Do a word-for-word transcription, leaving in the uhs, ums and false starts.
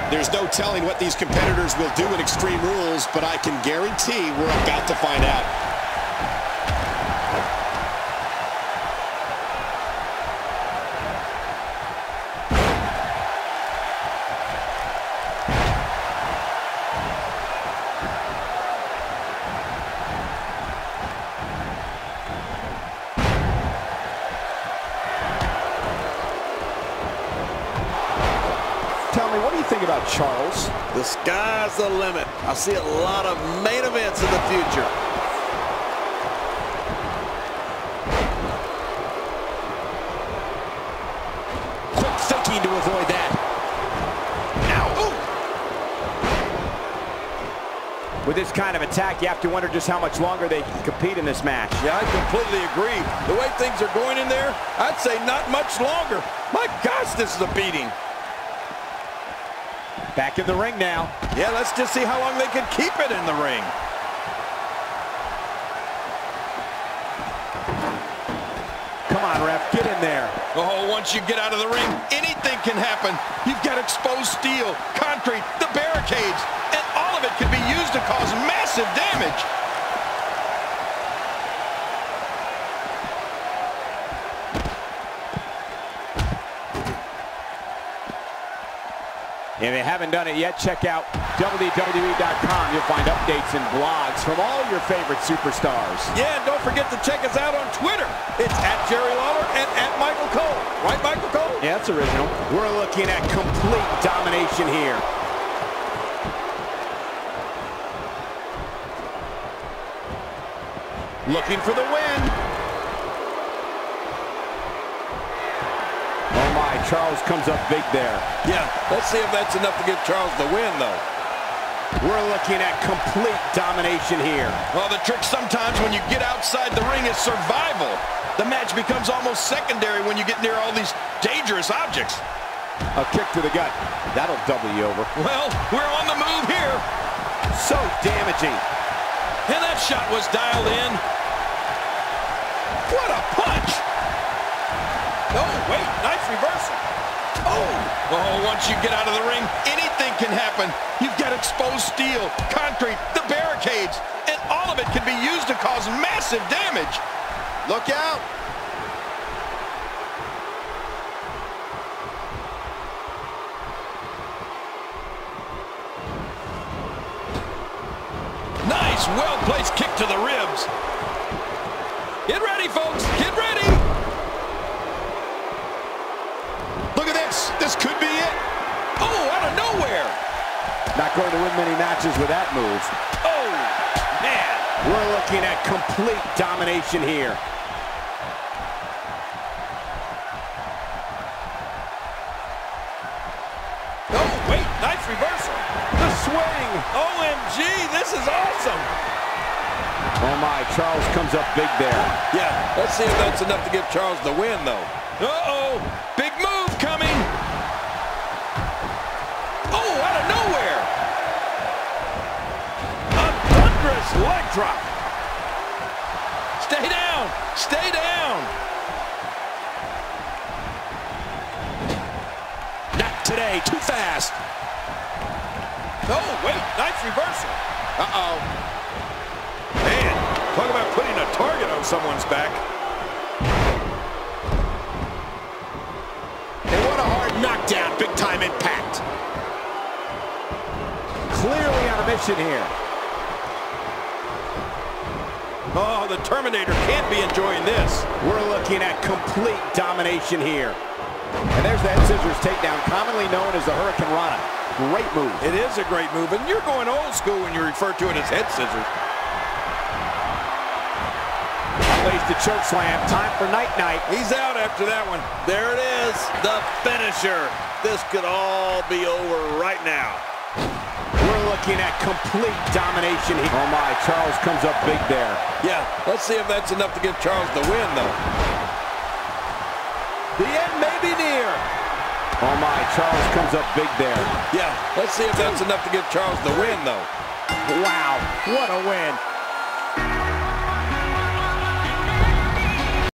There's no telling what these competitors will do in Extreme Rules, but I can guarantee we're about to find out. Tell me, what do you think about Charles? The sky's the limit. I see a lot of main events in the future. Quick thinking to avoid that. Now, ooh. With this kind of attack, you have to wonder just how much longer they can compete in this match. Yeah, I completely agree. The way things are going in there, I'd say not much longer. My gosh, this is a beating. Back in the ring now. Yeah, let's just see how long they can keep it in the ring. Come on, ref, get in there. Oh, once you get out of the ring, anything can happen. You've got exposed steel, concrete, the barricades, and all of it can be used to cause massive damage. If you haven't done it yet, check out W W E dot com. You'll find updates and blogs from all your favorite superstars. Yeah, and don't forget to check us out on Twitter. It's at Jerry Lawler and at Michael Cole. Right, Michael Cole? Yeah, that's original. We're looking at complete domination here. Looking for the win. Oh my, Charles comes up big there. Yeah, let's see if that's enough to give Charles the win, though. We're looking at complete domination here. Well, the trick sometimes when you get outside the ring is survival. The match becomes almost secondary when you get near all these dangerous objects. A kick to the gut. That'll double you over. Well, we're on the move here. So damaging. And that shot was dialed in. What a punch! Oh, wait, nice reversal. Oh! Oh, once you get out of the ring, anything can happen. You've got exposed steel, concrete, the barricades, and all of it can be used to cause massive damage. Look out! Nice, well-placed kick to the ribs. Get ready, folks. Get ready. Look at this. This could be it. Oh, out of nowhere. Not going to win many matches with that move. Oh, man. We're looking at complete domination here. Oh, wait, nice reversal. The swing. O M G, this is awesome. Oh my, Charles comes up big there. Yeah, let's see if that's enough to give Charles the win, though. Uh-oh, big move coming. Oh, out of nowhere. A thunderous leg drop. Stay down, stay down. Not today, too fast. Oh, wait, nice reversal. Uh-oh. Man, talk about putting a target on someone's back. And what a hard knockdown, big time impact. Clearly on a mission here. Oh, the Terminator can't be enjoying this. We're looking at complete domination here. And there's that scissors takedown, commonly known as the Hurricane Rana. Great move. It is a great move, and you're going old school when you refer to it as head scissors. Lays the choke slam. Time for night-night. He's out after that one. There it is, the finisher. This could all be over right now. We're looking at complete domination here. Oh my, Charles comes up big there. Yeah, let's see if that's enough to give Charles the win, though. The end may be near. Oh my, Charles comes up big there. Yeah, let's see if that's enough to give Charles the win, though. Wow, what a win.